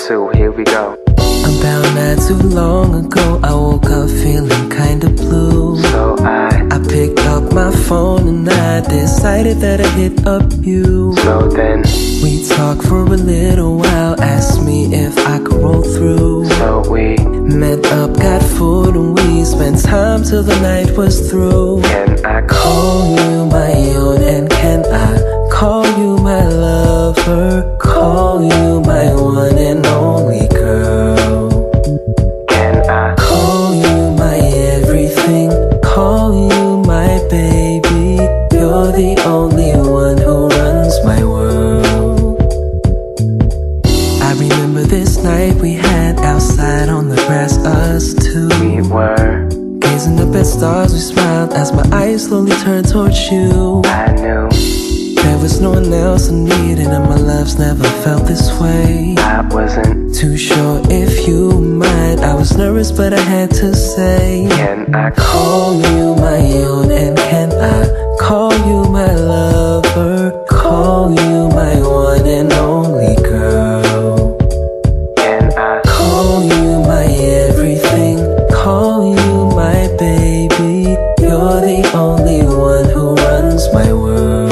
2, here we go. About not too long ago, I woke up feeling kinda blue. So I picked up my phone and I decided that I'd hit up you. So then we talked for a little while, asked me if I could roll through. So we met up, got food, and we spent time till the night was through. Can I call you my own, and can I call you my lover? Call you my one and only girl. Can I call you my everything? Call you my baby. You're the only one who runs my world. I remember this night we had outside on the grass, us two. We were gazing up at stars, we smiled as my eyes slowly turned towards you. I knew there was no one else I needed, and my love's never felt this way. I wasn't too sure if you mind. I was nervous but I had to say, can I call you my own, and can I call you my lover? Call you my one and only girl. Can I call you my everything? Call you my baby. You're the only one who runs my world.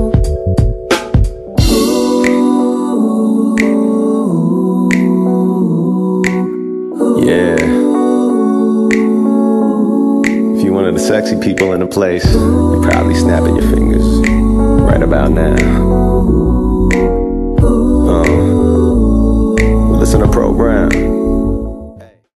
Yeah. If you're one of the sexy people in the place, you're probably snapping your fingers right about now.